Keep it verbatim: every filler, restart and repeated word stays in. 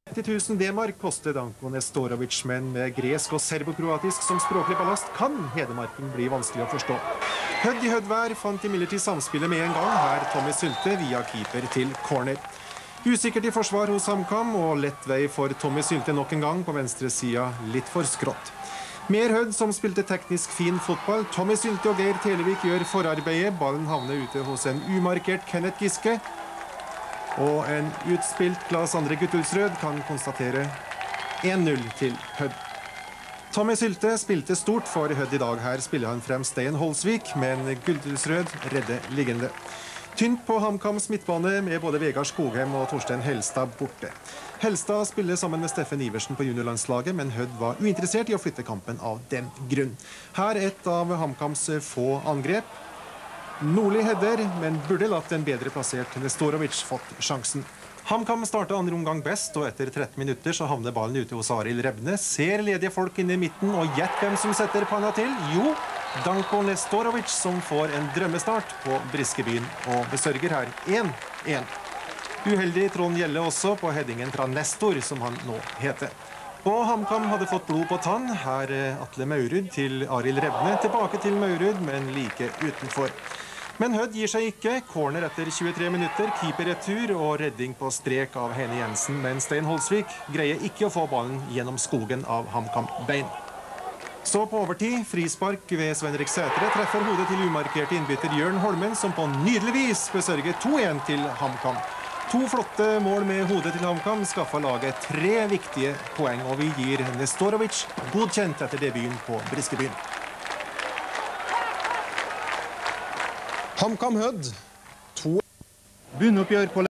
ti tusen D-mark koster Danko Nestorovic, men med gresk og serbokroatisk som språklig ballast kan Hedmarken bli vanskelig å forstå. Hødd i høddvær fant imidlertid samspillet med en gang, her Tommy Sylte via keeper til corner. Usikkert i forsvar hos HamKam, og lett vei for Tommy Sylte nok en gang på venstre sida, litt for skrått. Mer Hødd som spilte teknisk fin fotball. Tommy Sylte og Geir Televik gjør forarbeidet. Ballen havner ute hos en umarkert Kenneth Giske. Og en utspilt Claes André Guttulsrød kan konstatere en null til Hødd. Tommy Sylte spilte stort for Hødd i dag. Her spiller han frem Stein Holsvik, men Guttulsrød redder liggende. Tynt på HamKams midtbane med både Vegard Skogheim og Torstein Helstad borte. Helstad spiller sammen med Steffen Iversen på juniorlandslaget, men Hødd var uinteressert i å flytte kampen av den grunn. Her et av HamKams få angrep. Nordli header, men burde latt en bedre plassert Nestorovic fått sjansen. HamKam startet andre omgang best, og etter tretten minutter så havner ballen ute hos Arild Rebne. Ser ledige folk inne i midten, og gjett hvem som setter panna til? Jo, Danko Nestorovic, som får en drømmestart på Briskebyen og besørger her en en. Uheldig Trond Gjelle også på headingen fra Nestor, som han nå heter. Og HamKam hadde fått blod på tann. Her Atle Maurud til Arild Rebne. Tilbake til Maurud, men like utenfor. Men Hødd gir seg ikke. Corner etter tjuetre minutter, keeperretur og redding på strek av Hene Jensen. Men Stein Holsvik greier ikke å få ballen gjennom skogen av HamKam-bein. Så på overtid, frispark ved Svenrik Sætre treffer hodet til umarkerte innbytter Jørn Holmen, som på nydelig vis besørger to en til HamKam. To flotte mål med hodet til HamKam skaffer laget tre viktige poeng, og vi gir Nestorovic godkjent etter debuten på Briskebyen. HamKam Hødd to bunnoppgjør på